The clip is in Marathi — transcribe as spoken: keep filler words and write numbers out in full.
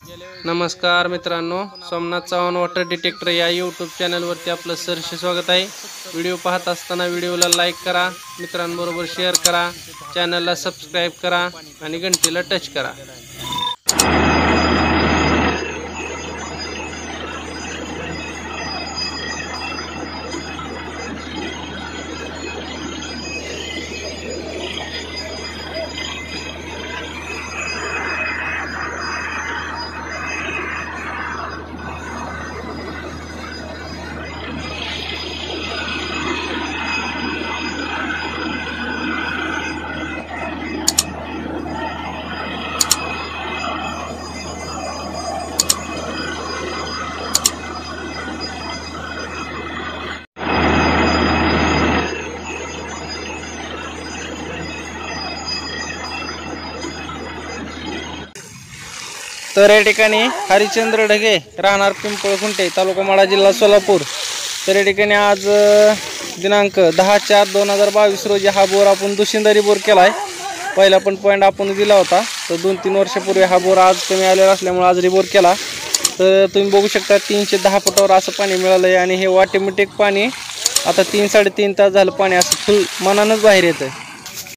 नमस्कार मित्रांनो, सोमनाथ चव्हाण वॉटर डिटेक्टर या यूट्यूब चॅनलवरती आपलं सहर्ष स्वागत आहे। व्हिडिओ पाहत असताना व्हिडिओला लाईक करा, मित्रांबरोबर शेअर करा, चॅनलला सबस्क्राइब करा आणि घंटीला टच करा। तर या ठिकाणी हरिचंद्र ढगे राहणार पिंपळखुंटे तालुका माढा जिल्हा सोलापूर। तर या ठिकाणी आज दिनांक दहा चार दोन हजार बावीस रोजी हा बोर आपण दुशिंदारी बोर केला आहे। पहिला पण पॉईंट आपण दिला होता, तर दोन तीन वर्षापूर्वी हा बोर आज कमी आलेला असल्यामुळे आज रिबोर केला। तर तुम्ही बघू शकता तीनशे दहा फुटावर असं पाणी मिळालं आहे आणि हे ऑटोमॅटिक पाणी आता तीन साडेतीन तास झालं पाणी असं फुल मनानच बाहेर येतं।